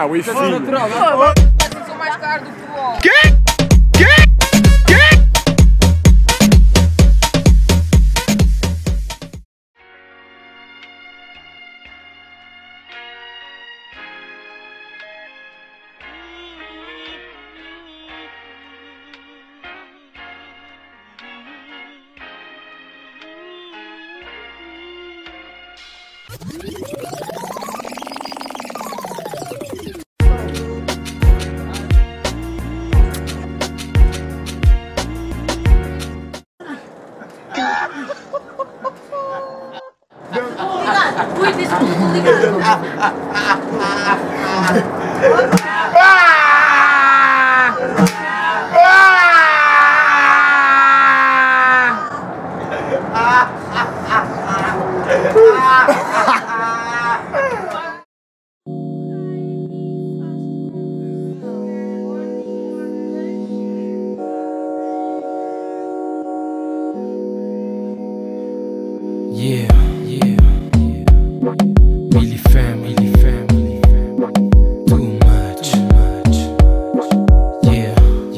Ah, o efeito. Natural. Vocês são mais caros do que o homem. Quê? Cuide disso, tudo ligado. Yeah, Milli family, too much, yeah.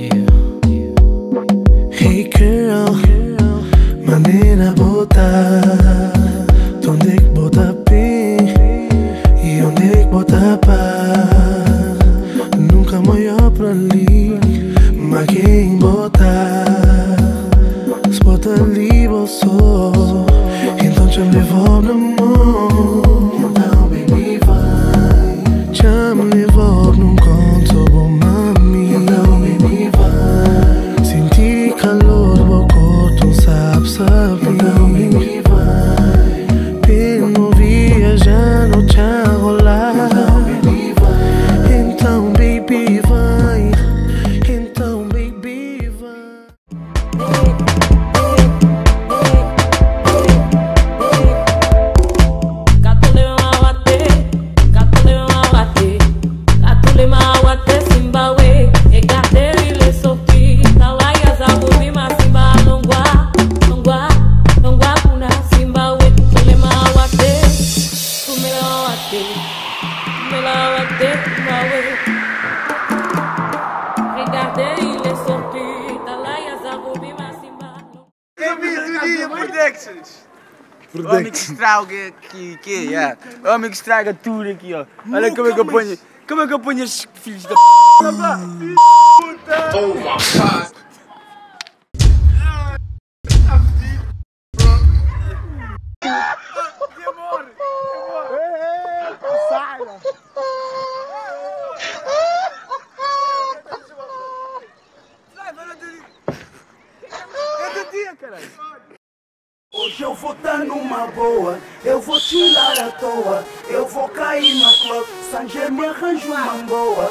Hey girl, maneira botar, onde é que bota bem e onde é que bota pá? Nunca maior pra ali, mas quem botar, se bota ali bolso. Então já me levou na mão. Então baby vai. Já me levou num conto bom mami. Então baby vai. Senti calor do meu corpo, sabe. Então baby vai. Pelo viajar no te rolar. Então baby vai. Então baby vai. Então baby vai. Homem que estraga aqui, homem que estraga tudo aqui, ó. Olha como é que eu ponho estes filhos da p***. Oh my God. Hoje eu vou dar numa boa, eu vou tirar à toa, eu vou cair no club, Sanger me arranjo uma boa,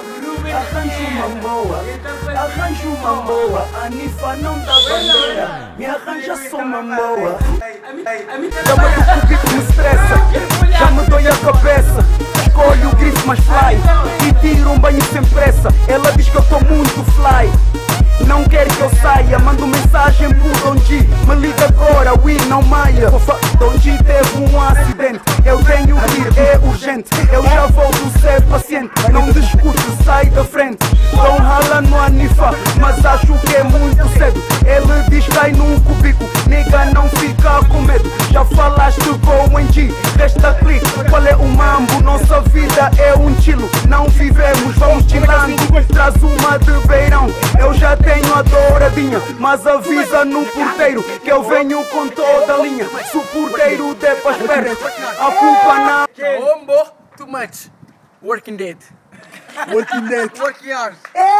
arranjo uma boa, a Nifa não dá bandeira, me arranja só uma boa. Chama do cubico me estressa, já me dói a cabeça, escolho o grifo mais fly, e tiro um banho sem pressa, ela diz que eu tô muito fly. Não quer que eu saia, mando mensagem por Donji. Me liga agora, Will, não maia. Donji teve um acidente, eu tenho que ir, é urgente. Eu já volto ser paciente, não discute, sai da frente. Dão rala no Anifa, mas acho que é muito cedo. Ele diz cai num cubico, nega não fica com medo. Já falaste com o Enji, resta clique. Qual é o mambo? Nossa vida é um chilo. Não vivemos, vamos chilando. Traz uma de beirão, eu já tenho a douradinha, mas avisa no porteiro que eu venho com toda a linha. Se o porteiro der para as pernas, a culpa não. Hombo, too much. Working dead. Working dead. Working hard.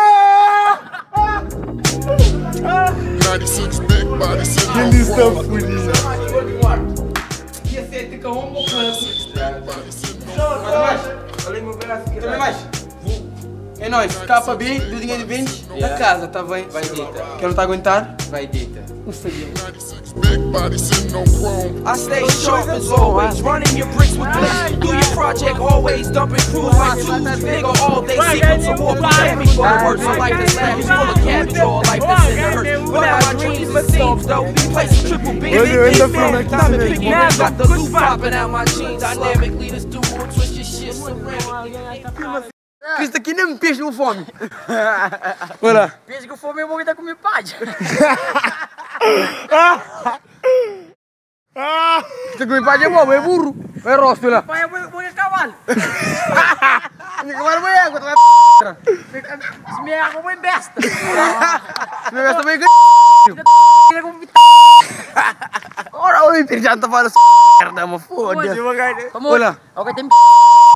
96 big body sitting Quem on disse que chrome. eu fui disso? Working hard. Ia ser de hombo plus. 96 big body sitting on Mais. Olha o meu braço aqui. Também mais. É nóis, KB do dinheiro de bens da casa, tá bem? Vai deita. Quem não tá a aguentar? Vai deita. Não sabia. 96 big body sitting on chrome. I stay sharp as always, running your bricks with bliss. Do your project always, dumping crews like two. Nigga all day seeking some more protect me for the words. I like this slab is full of cabbage, all life that's in the hurt. But now my dreams it seems though, placing triple beams. Got the loop popping out my jeans. Dynamically this dude will twist your shit ceramic. Cristo aqui nem peixe com fome. Olha. Peixe com fome eu vou dar comer padre. Cristo com padre é bom, é burro. É rosto lá. Pai, eu vou de cavalo. Cavalo é água, tu vai Se me erra, eu vou em besta. me besta bem Ora, oi, já tá falando merda, mas foda-se. Vamos. Olha. Alguém tem